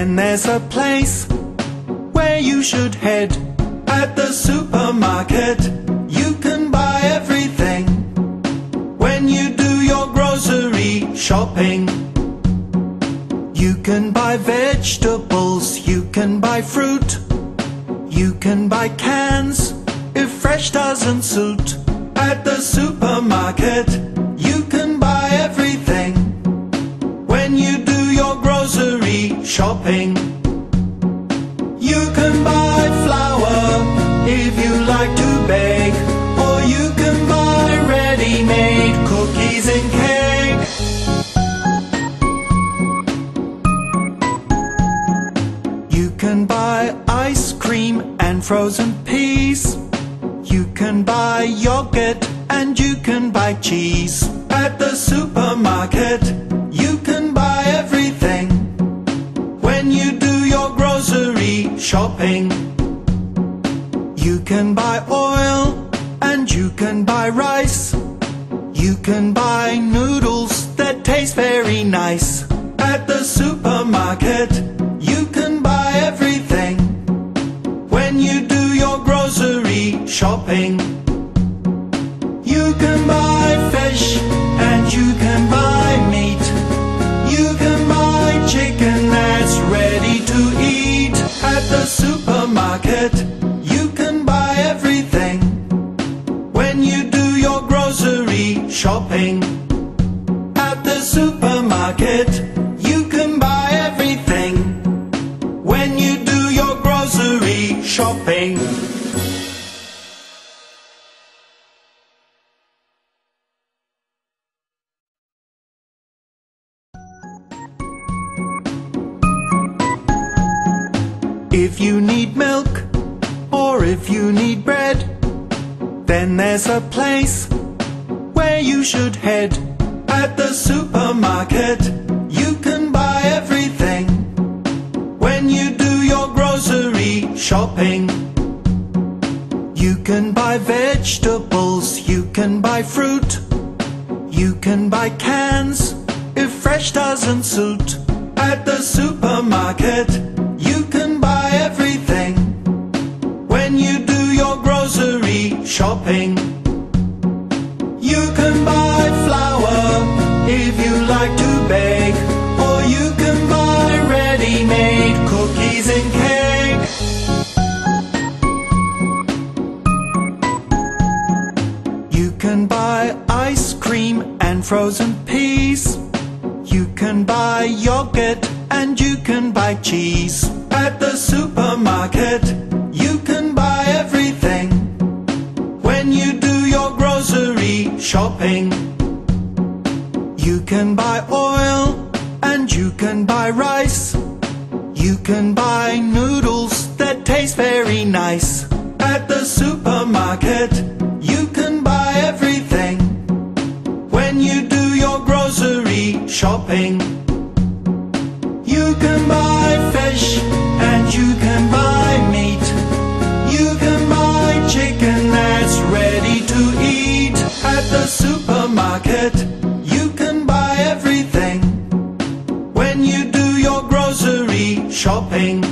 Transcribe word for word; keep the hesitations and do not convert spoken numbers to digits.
then there's a place where you should head. At the supermarket you can buy everything. When you do your grocery shopping, you can buy vegetables, you can buy fruit, you can buy cans if fresh doesn't suit. At the supermarket you can buy everything. When you do your grocery shopping, you can buy flour if you like to bake, or you can buy ready-made cookies and cake. You can buy ice cream and frozen peas. You can buy yogurt and you can buy cheese. At the supermarket you can buy everything. When you do your grocery shopping, you can buy oil and you can buy rice. You can buy noodles that taste very nice. At the supermarket you can buy everything. When you do your grocery shopping, you can buy fish and you can buy meat. You can buy chicken that's ready to eat. At the supermarket you can buy everything. When you do your grocery shopping, at the supermarket you can buy everything. When you do your grocery shopping. If you need milk or if you need bread, then there's a place where you should head. At the supermarket you can buy everything. When you do your grocery shopping, you can buy vegetables, you can buy fruit, you can buy cans if fresh doesn't suit. At the supermarket you can buy everything. When you do your grocery shopping, you can buy flour if you like to bake, or you can buy ready-made cookies and cake. You can buy ice cream and frozen peas. You can buy yogurt and you can buy cheese. At the supermarket you can buy everything. When you do your grocery shopping, you can buy oil and you can buy rice. You can buy noodles that taste very nice. At the supermarket you can buy everything. When you do your grocery shopping, you can buy fish and you can buy meat. You can buy chicken that's ready to eat. At the supermarket you can buy everything. When you do your grocery shopping,